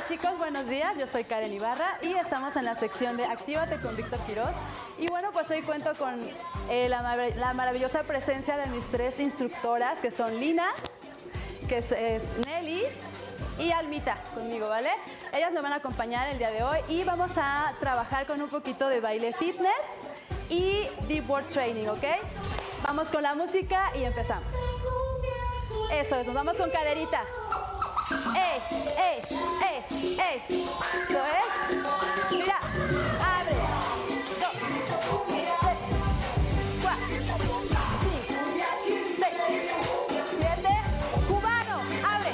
chicos, buenos días. Yo soy Karen Ibarra y estamos en la sección de Actívate con Víctor Quiroz. Y bueno, pues hoy cuento con la maravillosa presencia de mis tres instructoras, que son Lina, que es Nelly y Almita conmigo, ¿vale? Ellas me van a acompañar el día de hoy y vamos a trabajar con un poquito de baile fitness y deep work training, ¿ok? Vamos con la música y empezamos. Eso es, nos vamos con caderita. ¡Ey, ey, ey, ey! Eso es. Mira, abre. 2, 3, 4, 5, 6, 7. Cubano, abre.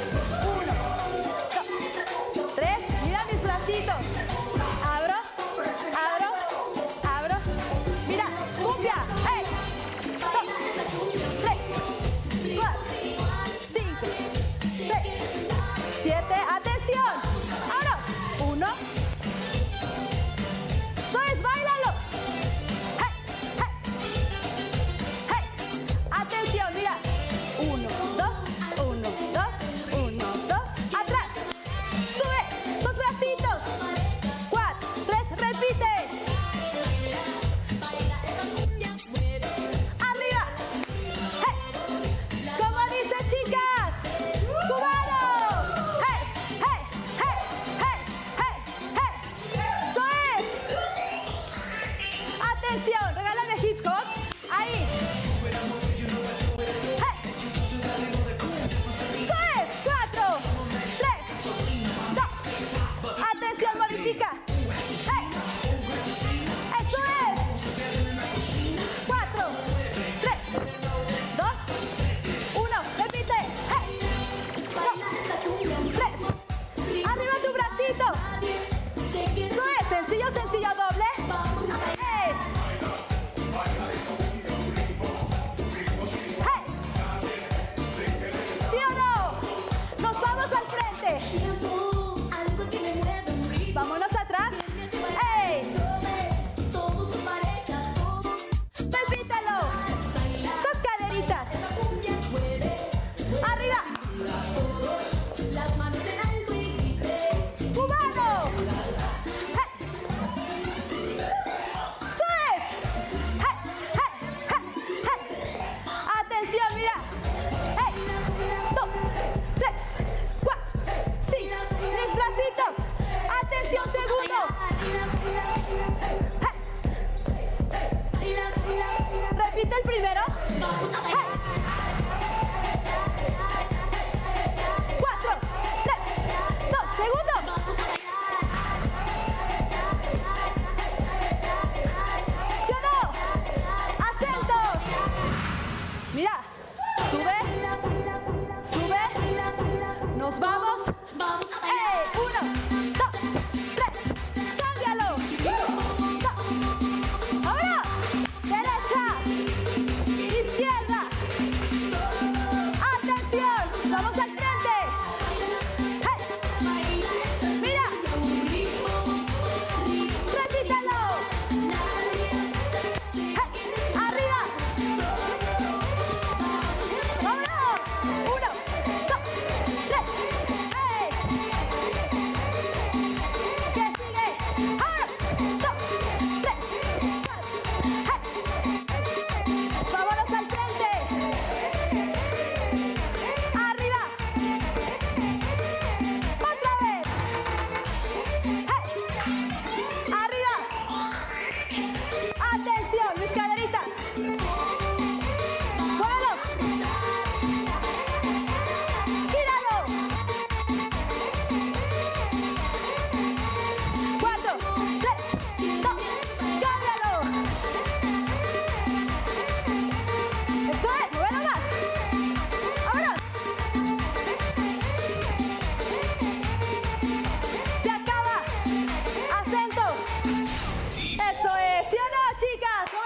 1, 2, 3. Mira mis bracitos. Abro, abro, abro. Mira, cumbia. ¡Ey! 2, 3, 4, 5, 6. 7, atención, ahora, 1, eso es, báilalo, hey, hey, hey, atención, mira, 1, 2, 1, 2, 1, 2, atrás, sube, tus bracitos, 4, 3, repite, arriba, hey, como dice chicas, cubano. Regálame hip hop. Ahí. Hey. Eso es. 4, 3, 2. Atención, modifica. Hey. Eso es. 4, 3, 2, 1. Repite. Hey. 2, 3. Arriba tu bracito. Eso es. Sencillo, sencillo, doble. Hey. Vámonos atrás. ¡Ey! Repítelo. Esas caderitas. Arriba. Cubano. ¡Hey! Eso es. ¡Hey! ¡Hey! ¡Hey! ¡Hey! Atención, mira. ¡Hey! 2, 3, 4, 5. Mis bracitos. Atención, segundo. Hey. Repite el primero. Hey. 4, 3, 2, segundo. ¿Sí o no? Acentos. Mira, sube, sube. Nos vamos. ¡Ey! 1, 2, 3. ¡Cámbialo! 2. Ahora, derecha, izquierda. ¡Atención! ¡Vamos al frente! ¡Hey! ¡Mira! ¡Repítalo! ¡Hey! ¡Arriba! ¡Vámonos! 1, 2, 3. ¡Hey! ¿Qué sigue? ¡Ahora! 2, 3, 4. ¡Hey! ¡Vámonos al frente! ¡Arriba! ¡Otra vez! ¡Hey! ¡Arriba! ¡Atención, mis caderitas! ¡Muévelo! ¡Gíralo! 4, 3, 2, cámbialo. Esto es, muévelo más. Vámonos. Se acaba. Acento. Eso es. ¿Sí o no, chicas? ¿Cómo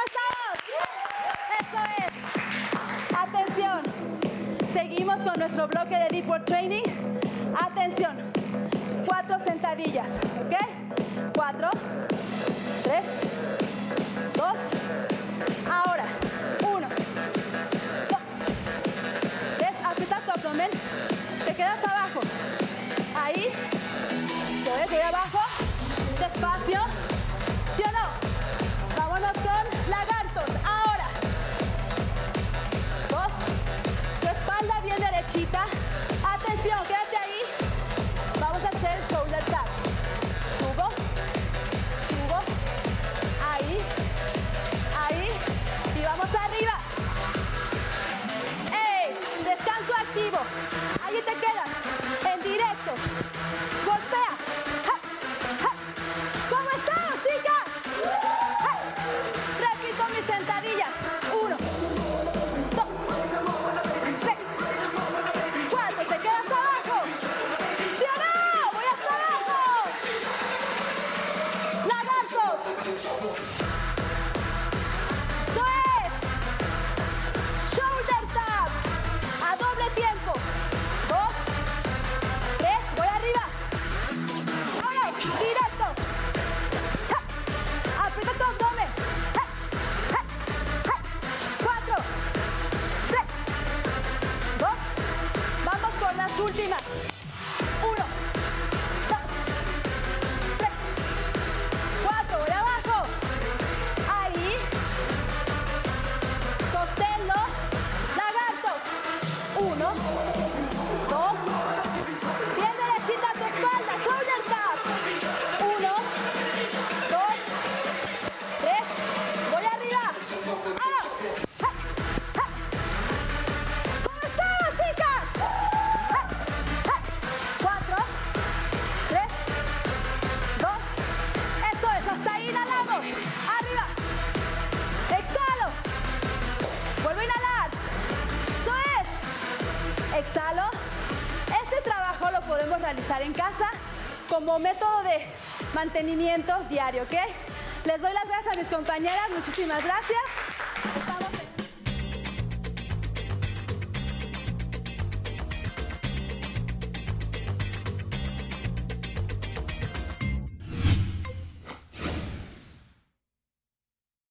estamos? Eso es. Atención. Seguimos con nuestro bloque de Deep Work Training. Atención. 4 sentadillas, ¿ok? 4, 3, 2. Ahora. 1, 2, 3. Aprieta tu abdomen. Te quedas abajo. Ahí. arriba. Allí te quedas, en directo. Golpea. ¡Ja! ¡Ja! ¿Cómo estamos, chicas? ¡Ja! Repito mis sentadillas. 1, 2, 3, 4. Te quedas abajo. ¿Sí o no? Voy hasta abajo. Lagartos. Esto es shoulder tap. A doble tiempo. 2, 3. Voy arriba. Ahora, directo. ¡Ja! Aprieta tu abdomen. ¡Ja! ¡Ja! ¡Ja! 4, 3, 2. Vamos por las últimas. 1, 2, 3, 4. Voy abajo. Ahí. Sosténlo. Lagarto. 1, 2. Bien derechita tu espalda. Shoulder tap. 1, 2, 3. Voy arriba. ¡Vamos! ¡Ja! ¡Ja! ¿Cómo estamos, chicas? ¡Ja! ¡Ja! 4, 3, 2. Eso es. Hasta ahí inhalamos. Arriba. Exhalo. Vuelvo a inhalar. Esto es. Exhalo. Este trabajo lo podemos realizar en casa como método de mantenimiento diario, ¿ok? Les doy las gracias a mis compañeras. Muchísimas gracias.